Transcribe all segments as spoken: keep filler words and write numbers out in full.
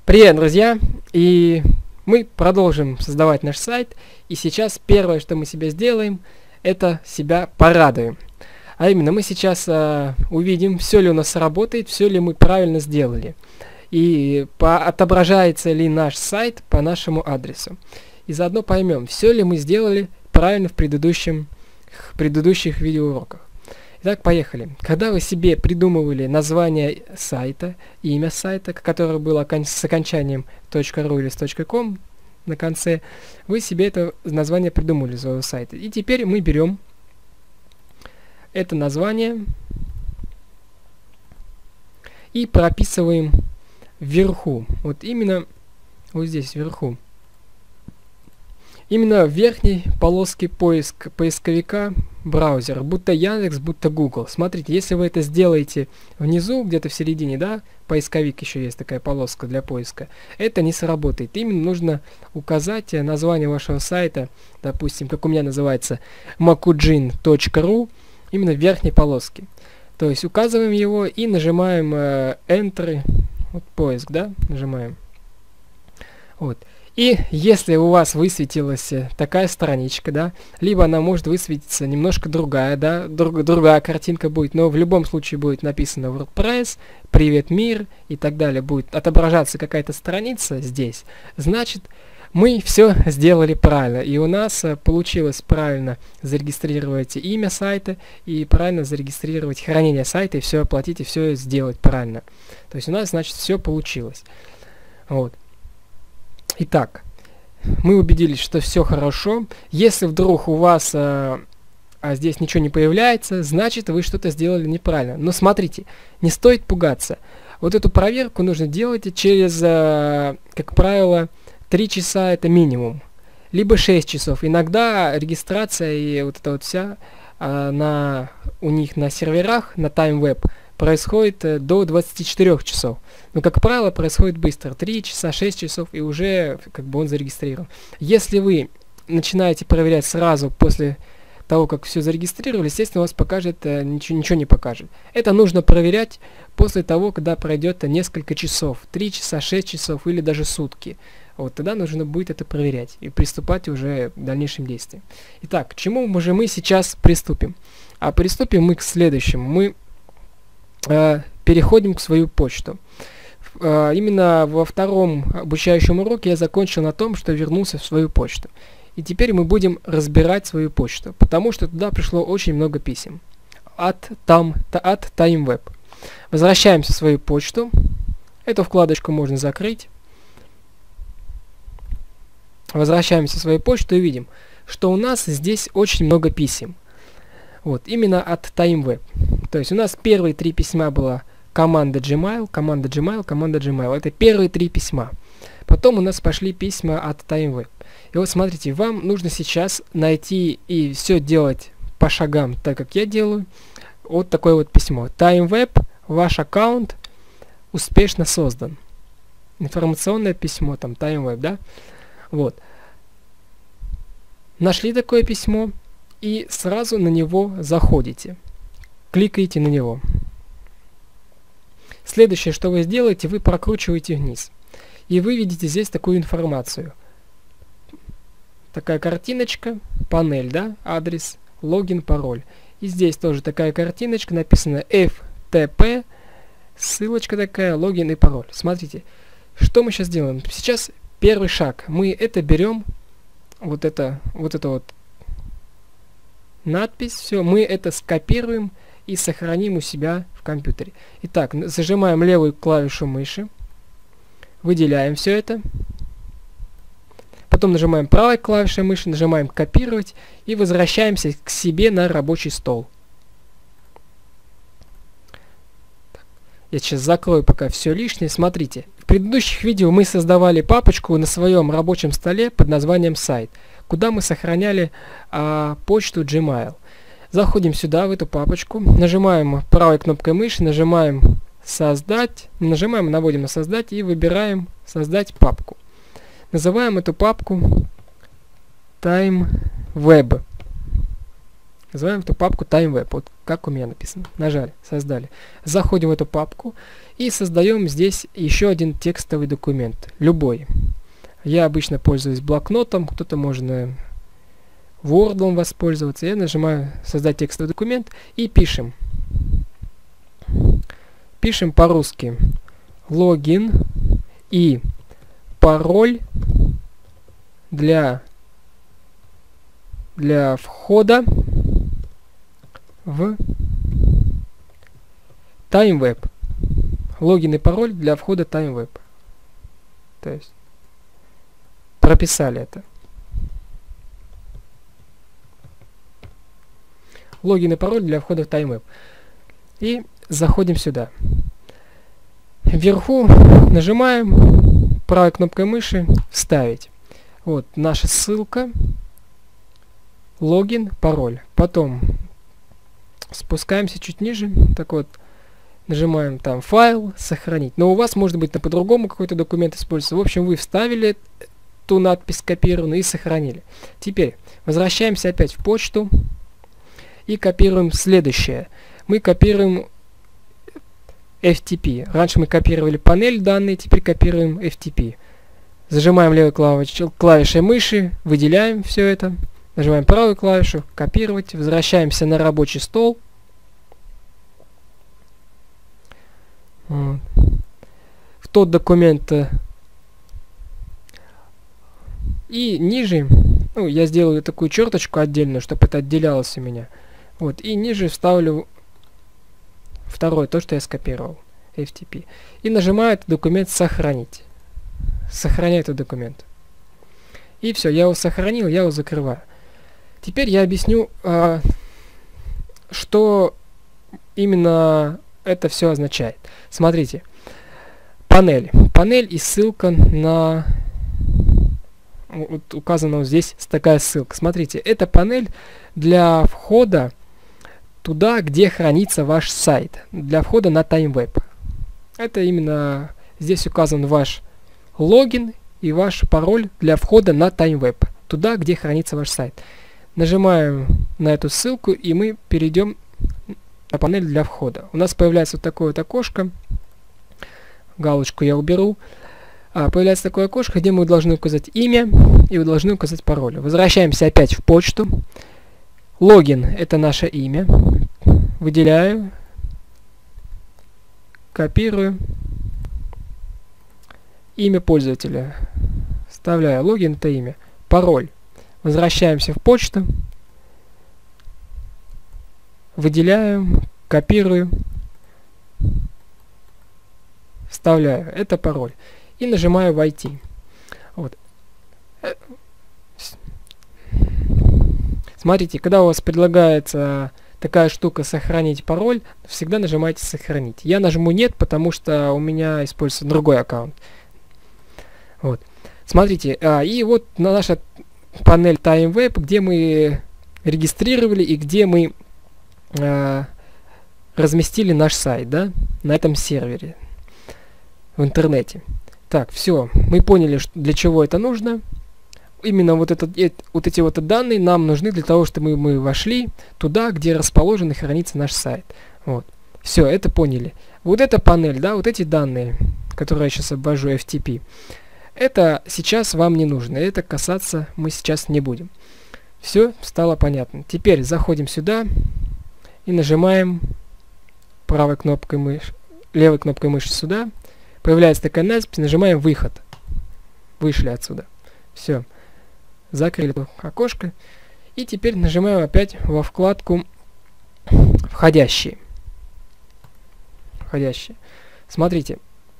Привет, друзья! И мы продолжим создавать наш сайт. И сейчас первое, что мы себе сделаем, это себя порадуем. А именно, мы сейчас а, увидим, все ли у нас работает, все ли мы правильно сделали. И по, отображается ли наш сайт по нашему адресу. И заодно поймем, все ли мы сделали правильно в предыдущем, в предыдущих видеоуроках. Итак, поехали. Когда вы себе придумывали название сайта, имя сайта, которое было с окончанием .ru или с .com на конце, вы себе это название придумали своего сайта. И теперь мы берем это название и прописываем вверху. Вот именно вот здесь вверху. Именно в верхней полоске поиск, поисковика браузера, будто Яндекс, будто Google. Смотрите, если вы это сделаете внизу, где-то в середине, да, поисковик еще есть такая полоска для поиска, это не сработает. Именно нужно указать название вашего сайта, допустим, как у меня называется макуджин точка ру, именно в верхней полоске. То есть указываем его и нажимаем э, Enter, вот поиск, да, нажимаем. Вот. И если у вас высветилась такая страничка, да, либо она может высветиться немножко другая, да, друг, другая картинка будет, но в любом случае будет написано WordPress, привет мир и так далее, будет отображаться какая-то страница здесь, значит, мы все сделали правильно, и у нас получилось правильно зарегистрировать имя сайта и правильно зарегистрировать хранение сайта, и все оплатить, и все сделать правильно. То есть у нас, значит, все получилось. Вот. Итак, мы убедились, что все хорошо. Если вдруг у вас а, а здесь ничего не появляется, значит вы что-то сделали неправильно. Но смотрите, не стоит пугаться. Вот эту проверку нужно делать через, а, как правило, три часа это минимум. Либо шесть часов. Иногда регистрация и вот эта вот вся а, на, у них на серверах, на TimeWeb, происходит э, до двадцати четырёх часов. Но, как правило, происходит быстро. три часа, шесть часов, и уже как бы он зарегистрирован. Если вы начинаете проверять сразу после того, как все зарегистрировали, естественно, у вас покажет, э, ничего, ничего не покажет. Это нужно проверять после того, когда пройдет несколько часов. три часа, шесть часов или даже сутки. Вот тогда нужно будет это проверять и приступать уже к дальнейшим действиям. Итак, к чему же мы сейчас приступим? А приступим мы к следующему. Мы переходим к свою почту. Именно во втором обучающем уроке я закончил на том, что вернулся в свою почту. И теперь мы будем разбирать свою почту, потому что туда пришло очень много писем от, там, от TimeWeb. Возвращаемся в свою почту. Эту вкладочку можно закрыть. Возвращаемся в свою почту и видим, что у нас здесь очень много писем. Вот, именно от TimeWeb. То есть у нас первые три письма была команда Gmail, команда Gmail, команда Gmail. Это первые три письма. Потом у нас пошли письма от TimeWeb. И вот смотрите, вам нужно сейчас найти и все делать по шагам, так как я делаю. Вот такое вот письмо. TimeWeb, ваш аккаунт успешно создан. Информационное письмо, там TimeWeb, да? Вот. Нашли такое письмо. И сразу на него заходите. Кликаете на него. Следующее, что вы сделаете, вы прокручиваете вниз. И вы видите здесь такую информацию. Такая картиночка, панель, да, адрес, логин, пароль. И здесь тоже такая картиночка, написано эф тэ пэ, ссылочка такая, логин и пароль. Смотрите, что мы сейчас делаем. Сейчас первый шаг. Мы это берем, вот это, вот это вот, надпись, все, мы это скопируем и сохраним у себя в компьютере. Итак, зажимаем левую клавишу мыши, выделяем все это, потом нажимаем правой клавишей мыши, нажимаем копировать и возвращаемся к себе на рабочий стол. Я сейчас закрою пока все лишнее. Смотрите, в предыдущих видео мы создавали папочку на своем рабочем столе под названием сайт, куда мы сохраняли а, почту Gmail. Заходим сюда, в эту папочку, нажимаем правой кнопкой мыши, нажимаем создать, нажимаем, наводим на создать и выбираем создать папку. Называем эту папку TimeWeb. Называем эту папку TimeWeb, вот как у меня написано. Нажали, создали. Заходим в эту папку и создаем здесь еще один текстовый документ, любой. Я обычно пользуюсь блокнотом, кто-то можно Word воспользоваться. Я нажимаю создать текстовый документ и пишем. Пишем по-русски логин и пароль для, для входа в TimeWeb. Логин и пароль для входа TimeWeb. То есть прописали это. Логин и пароль для входа в TimeWeb. И заходим сюда. Вверху нажимаем правой кнопкой мыши «Вставить». Вот наша ссылка, логин, пароль. Потом спускаемся чуть ниже, так вот, нажимаем там «Файл», «Сохранить». Но у вас может быть по-другому какой-то документ используется. В общем, вы вставили ту надпись скопированную и сохранили. Теперь возвращаемся опять в почту и копируем следующее. Мы копируем эф ти пи. Раньше мы копировали панель данные, теперь копируем эф ти пи. Зажимаем левой клавиш- клавишей мыши, выделяем все это, нажимаем правую клавишу, копировать, возвращаемся на рабочий стол. Вот. В тот документ и ниже, ну, я сделаю такую черточку отдельную, чтобы это отделялось у меня. Вот, и ниже вставлю второе, то, что я скопировал, эф ти пи. И нажимаю этот документ «Сохранить». Сохраняю этот документ. И все, я его сохранил, я его закрываю. Теперь я объясню, а, что именно это все означает. Смотрите. Панель. Панель и ссылка на... Вот указана вот здесь такая ссылка. Смотрите, это панель для входа туда, где хранится ваш сайт. Для входа на TimeWeb. Это именно здесь указан ваш логин и ваш пароль для входа на TimeWeb. Туда, где хранится ваш сайт. Нажимаем на эту ссылку, и мы перейдем на панель для входа. У нас появляется вот такое вот окошко. Галочку я уберу. А, появляется такое окошко, где мы должны указать имя, и вы должны указать пароль. Возвращаемся опять в почту. Логин — это наше имя. Выделяю. Копирую. Имя пользователя. Вставляю. Логин — это имя. Пароль. Возвращаемся в почту. Выделяю. Копирую. Вставляю. Это пароль. И нажимаю «Войти». Вот. Смотрите, когда у вас предлагается такая штука «Сохранить пароль», всегда нажимайте «Сохранить». Я нажму «Нет», потому что у меня используется другой аккаунт. Вот. Смотрите, а, и вот на наша панель TimeWeb, где мы регистрировали и где мы а, разместили наш сайт, да, на этом сервере в интернете. Так, все, мы поняли, что, для чего это нужно. Именно вот, этот, э, вот эти вот данные нам нужны для того, чтобы мы, мы вошли туда, где расположен и хранится наш сайт. Вот. Все, это поняли. Вот эта панель, да, вот эти данные, которые я сейчас обвожу, эф ти пи, это сейчас вам не нужно. Это касаться мы сейчас не будем. Все стало понятно. Теперь заходим сюда и нажимаем правой кнопкой мыши, левой кнопкой мыши сюда. Появляется такая надпись, нажимаем «Выход». Вышли отсюда. Все. Закрыли окошко. И теперь нажимаем опять во вкладку «Входящие». Входящие. Смотрите.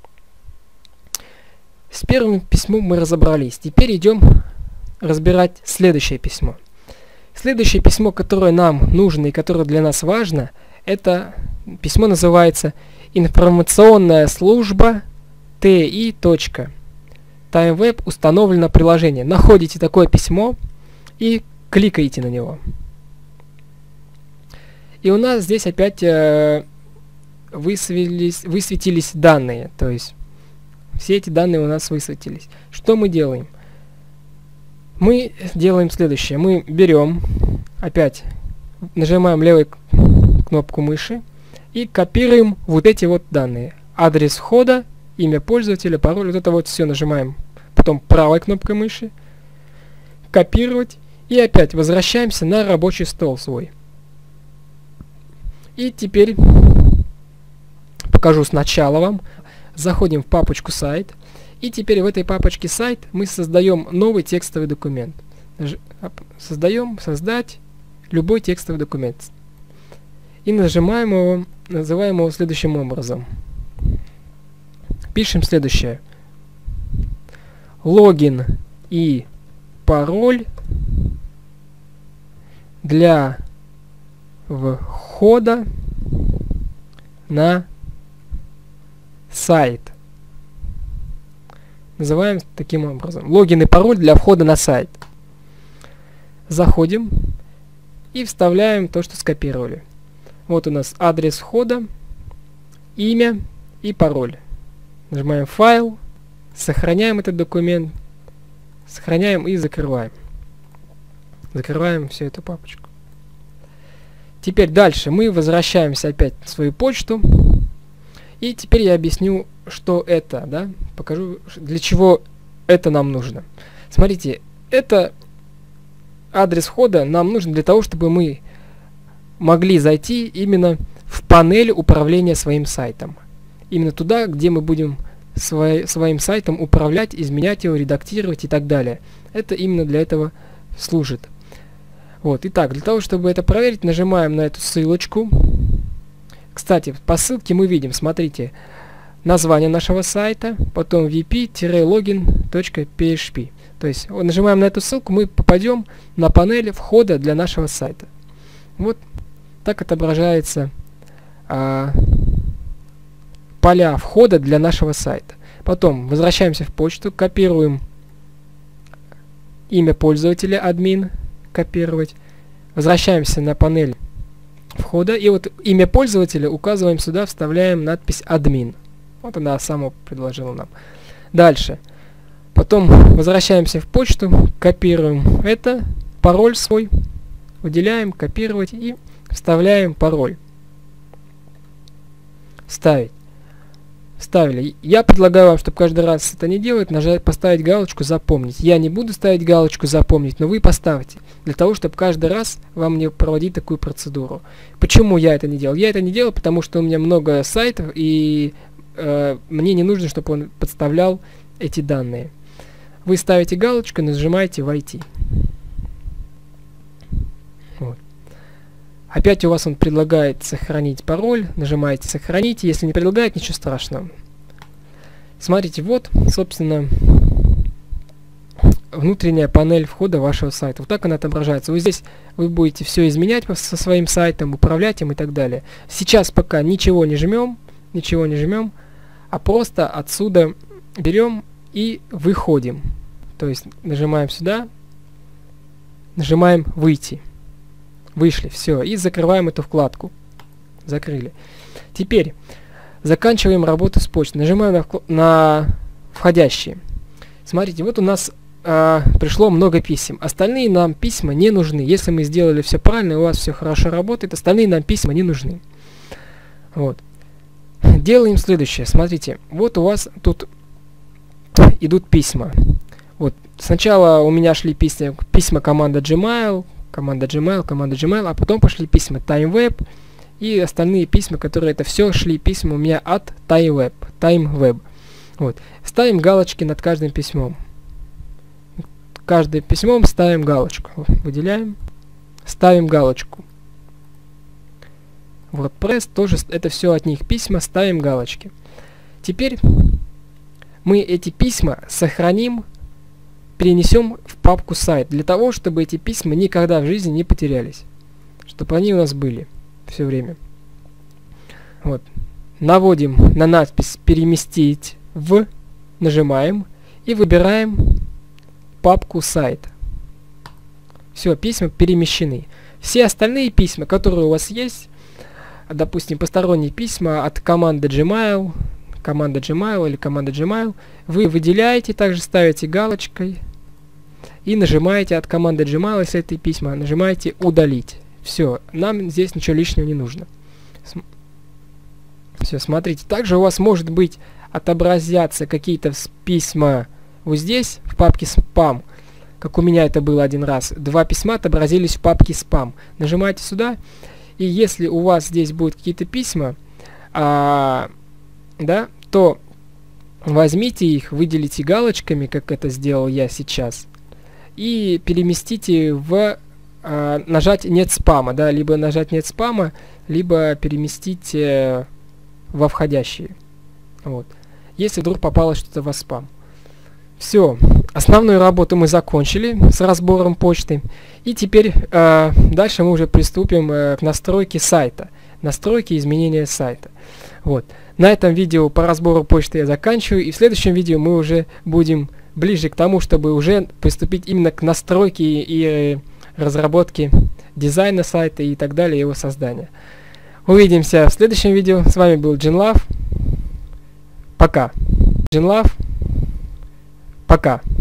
С первым письмом мы разобрались. Теперь идем разбирать следующее письмо. Следующее письмо, которое нам нужно и которое для нас важно, это письмо называется «Информационная служба ти. TimeWeb установлено приложение». Находите такое письмо и кликаете на него. И у нас здесь опять э, высветились, высветились данные. То есть все эти данные у нас высветились. Что мы делаем? Мы делаем следующее. Мы берем, опять нажимаем левую кнопку мыши и копируем вот эти вот данные. Адрес входа, имя пользователя, пароль, вот это вот все нажимаем. Потом правой кнопкой мыши, копировать, и опять возвращаемся на рабочий стол свой. И теперь покажу сначала вам. Заходим в папочку сайт, и теперь в этой папочке сайт мы создаем новый текстовый документ. Создаем, создать любой текстовый документ. И нажимаем его, называем его следующим образом. Пишем следующее. Логин и пароль для входа на сайт. Называем таким образом. Логин и пароль для входа на сайт. Заходим и вставляем то, что скопировали. Вот у нас адрес входа, имя и пароль. Нажимаем файл, сохраняем этот документ, сохраняем и закрываем. Закрываем всю эту папочку. Теперь дальше мы возвращаемся опять в свою почту. И теперь я объясню, что это, да, покажу, для чего это нам нужно. Смотрите, это адрес входа нам нужен для того, чтобы мы могли зайти именно в панель управления своим сайтом. Именно туда, где мы будем свой, своим сайтом управлять, изменять его, редактировать и так далее. Это именно для этого служит. Вот, итак, для того, чтобы это проверить, нажимаем на эту ссылочку. Кстати, по ссылке мы видим, смотрите, название нашего сайта, потом ви пи логин точка пи эйч пи. То есть, нажимаем на эту ссылку, мы попадем на панель входа для нашего сайта. Вот так отображается а, поля входа для нашего сайта. Потом возвращаемся в почту, копируем имя пользователя, админ, копировать. Возвращаемся на панель входа, и вот имя пользователя указываем сюда, вставляем надпись админ. Вот она сама предложила нам. Дальше. Потом возвращаемся в почту, копируем это, пароль свой, выделяем, копировать и вставляем пароль. Вставить. Вставили. Я предлагаю вам, чтобы каждый раз это не делать, нажать, поставить галочку «Запомнить». Я не буду ставить галочку «Запомнить», но вы поставьте. Для того, чтобы каждый раз вам не проводить такую процедуру. Почему я это не делал? Я это не делал, потому что у меня много сайтов, и э, мне не нужно, чтобы он подставлял эти данные. Вы ставите галочку, нажимаете «Войти». Вот. Опять у вас он предлагает сохранить пароль, нажимаете «Сохранить». Если не предлагает, ничего страшного. Смотрите, вот, собственно, внутренняя панель входа вашего сайта. Вот так она отображается. Вот здесь вы будете все изменять со своим сайтом, управлять им и так далее. Сейчас пока ничего не жмем, ничего не жмем, а просто отсюда берем и выходим. То есть нажимаем сюда, нажимаем «Выйти». Вышли, все, и закрываем эту вкладку. Закрыли. Теперь заканчиваем работу с почтой. Нажимаем на, на входящие. Смотрите, вот у нас а, пришло много писем. Остальные нам письма не нужны. Если мы сделали все правильно, и у вас все хорошо работает, остальные нам письма не нужны. Вот. Делаем следующее. Смотрите, вот у вас тут идут письма. Вот. Сначала у меня шли письма, письма команда Gmail, команда Gmail, команда Gmail, а потом пошли письма TimeWeb и остальные письма, которые это все шли письма у меня от TimeWeb. TimeWeb. Вот. Ставим галочки над каждым письмом. Каждым письмом ставим галочку. Выделяем. Ставим галочку. WordPress тоже это все от них письма, ставим галочки. Теперь мы эти письма сохраним, перенесем в папку сайт, для того, чтобы эти письма никогда в жизни не потерялись. Чтобы они у нас были все время. Вот. Наводим на надпись «Переместить в», нажимаем и выбираем папку сайт. Все, письма перемещены. Все остальные письма, которые у вас есть, допустим, посторонние письма от команды Gmail, команда Gmail или команда Gmail, вы выделяете, также ставите галочкой и нажимаете от команды Gmail, если это письма, нажимаете «Удалить». Все, нам здесь ничего лишнего не нужно. Все, смотрите. Также у вас может быть отобразятся какие-то письма вот здесь, в папке спам. Как у меня это было один раз. Два письма отобразились в папке спам. Нажимаете сюда, и если у вас здесь будут какие-то письма, а, да, то возьмите их, выделите галочками, как это сделал я сейчас, и переместите в а, нажать нет спама, да, либо нажать нет спама, либо переместите во входящие. Вот. Если вдруг попало что-то во спам. Все, основную работу мы закончили с разбором почты. И теперь э, дальше мы уже приступим э, к настройке сайта. Настройки изменения сайта. Вот. На этом видео по разбору почты я заканчиваю. И в следующем видео мы уже будем ближе к тому, чтобы уже приступить именно к настройке и э, разработке дизайна сайта и так далее, его создания. Увидимся в следующем видео. С вами был Джинлав. Пока. Джинлав. Пока.